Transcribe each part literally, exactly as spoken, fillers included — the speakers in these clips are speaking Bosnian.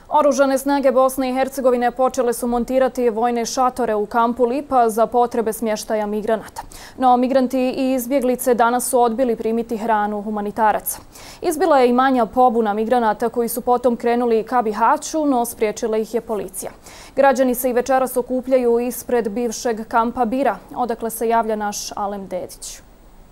Oružane snage Bosne i Hercegovine počele su montirati vojne šatore u kampu Lipa za potrebe smještaja migranata. No, migranti i izbjeglice danas su odbili primiti hranu humanitaraca. Izbila je i manja pobuna migranata koji su potom krenuli ka Bihaću, no spriječila ih je policija. Građani se i večeras okupljaju ispred bivšeg kampa Bira, odakle se javlja naš Alem Dedić.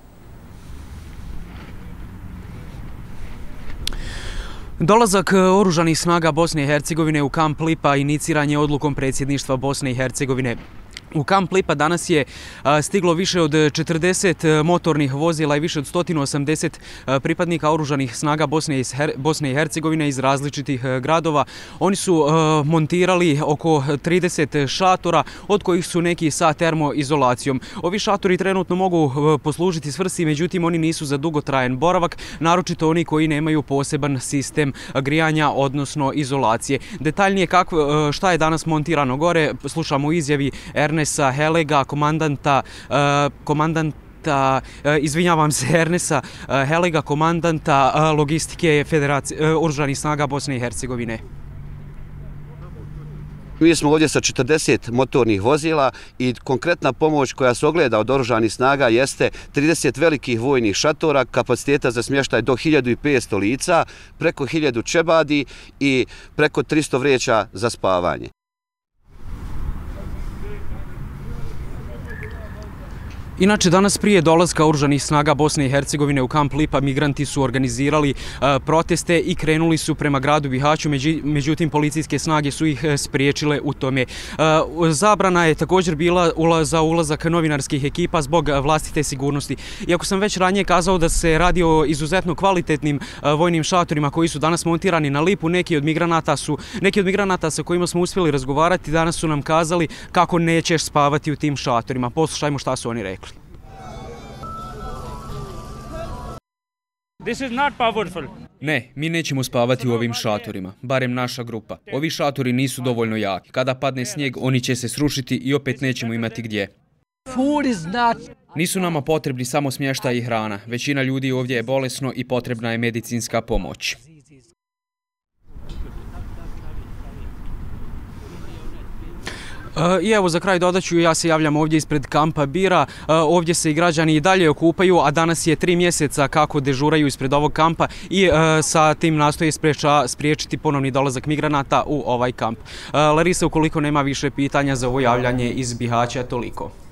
Dolazak oružanih snaga Bosne i Hercegovine u kamp Lipa iniciran je odlukom predsjedništva Bosne i Hercegovine. U kamp Lipa danas je stiglo više od četrdeset motornih vozila i više od sto osamdeset pripadnika oružanih snaga Bosne i Hercegovine iz različitih gradova. Oni su montirali oko trideset šatora, od kojih su neki sa termoizolacijom. Ovi šatori trenutno mogu poslužiti svrsi, međutim oni nisu za dugotrajan boravak, naročito oni koji nemaju poseban sistem grijanja, odnosno izolacije. Detaljnije šta je danas montirano gore, slušamo u izjavi Ernesa Helega, komandanta, komandanta izvinjavam se, Ernesa Helega, komandanta logistike oružanih snaga Bosne i Hercegovine. Mi smo ovdje sa četrdeset motornih vozila i konkretna pomoć koja se ogleda od oružanih snaga jeste trideset velikih vojnih šatora, kapaciteta za smještaj do hiljadu petsto lica, preko hiljadu čebadi i preko tristo vreća za spavanje. Inače, danas prije dolaska oružanih snaga Bosne i Hercegovine u kamp Lipa migranti su organizirali proteste i krenuli su prema gradu Bihaću, međutim policijske snage su ih spriječile u tome. Zabrana je također bila za ulazak novinarskih ekipa zbog vlastite sigurnosti. Iako sam već ranije kazao da se radi o izuzetno kvalitetnim vojnim šatorima koji su danas montirani na Lipu, neki od migranata su, neki od migranata sa kojima smo uspjeli razgovarati danas su nam kazali kako nećeš spavati u tim šatorima. Poslušajmo šta su oni rekli. This is not powerful. Ne, mi nećemo spavati u ovim šatorima, barem naša grupa. Ovi šatori nisu dovoljno jaki. Kada padne snijeg, oni će se srušiti i opet nećemo imati gdje. Nisu nama potrebni samo smještaj i hrana. Većina ljudi ovdje je bolesno i potrebna je medicinska pomoć. I evo za kraj dodat ću, ja se javljam ovdje ispred kampa Bira, ovdje se i građani i dalje okupaju, a danas je tri mjeseca kako dežuraju ispred ovog kampa i sa tim nastoje spriječiti ponovni dolazak migranata u ovaj kamp. Larisa, ukoliko nema više pitanja za ovo javljanje iz Bihaća, toliko.